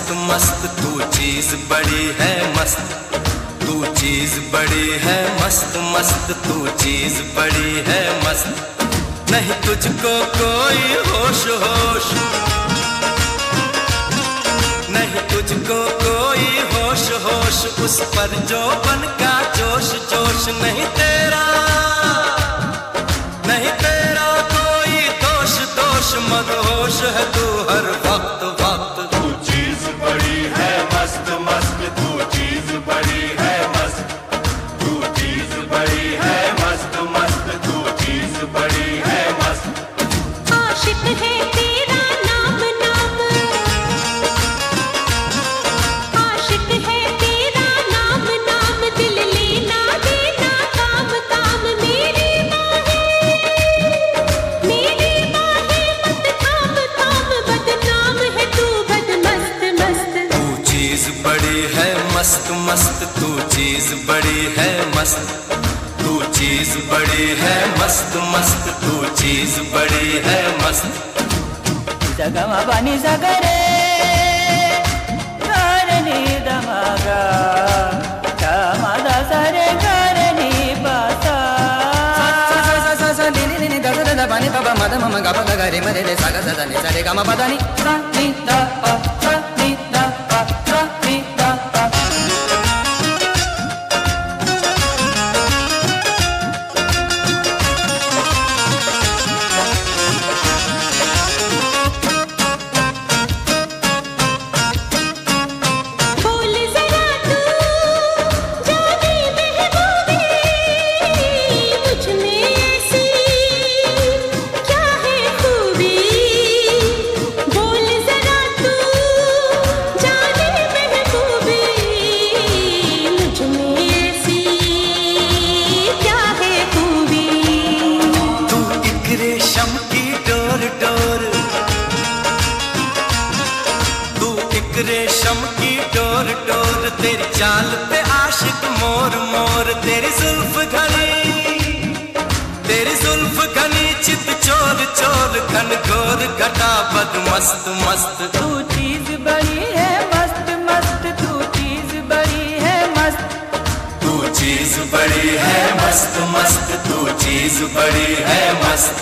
मस्त मस्त तू चीज बड़ी है मस्त, तू चीज बड़ी है मस्त मस्त, तू चीज बड़ी है मस्त। नहीं तुझको कोई होश होश, नहीं तुझको कोई होश होश, उस पर जो बन का जोश जोश। नहीं तेरा कोई दोष दोष, मदहोश है तू हर वक्त वक्त। तू चीज बड़ी है मस्त मस्त, तू चीज बड़ी है मस्त, तू चीज बड़ी है मस्त मस्त, तू चीज बड़ी है मस्त। आशिक है तेरा नाम नाम, आशिक है तेरा नाम नाम, दिल लेना देना काम काम। मेरी बाहें मत थाम थाम, बदनाम है तू बद मस्त मस्त। तू चीज बड़ी है मस्त मस्त, तू चीज बड़ी है मस्त, तू चीज बड़ी है मस्त मस्त, तू चीज बड़ी है मस्त। जगमा बनी सगरे करनी दमगा, कमदा सरे करनी पासा। नी दा दा बनी बाबा मद मम गा गा गा रे मरे रे सा गा सा नी सा रे गा म पदा नी सा नी दा पा सा नी दा पा सा नी दा पा। बोल जरा तू जाने महबूबी, मुझ में ऐसी क्या है खूबी। बोल जरा तू जाने महबूबी, मुझ में ऐसी क्या है खूबी। तू एक रेशम की डोर डोर, तू एक रेशम की डोर डोर, तेरी चाल पे आशिक मोर मोर। तेरी जुल्फ घनी चित चोर चोर, घन घोर घटा बद मस्त मस्त। तू चीज बड़ी है मस्त मस्त, तू चीज बड़ी है मस्त। तू चीज बड़ी है मस्त मस्त, तू चीज बड़ी है मस्त।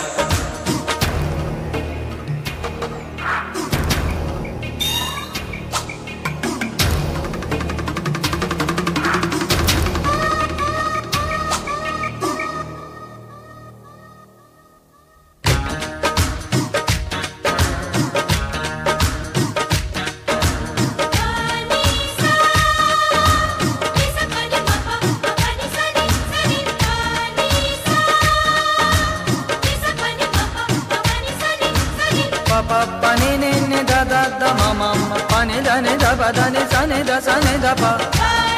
pa pa ni ni ni da da da ma ma ma pa ni da ni da ba da ni sa ni da pa.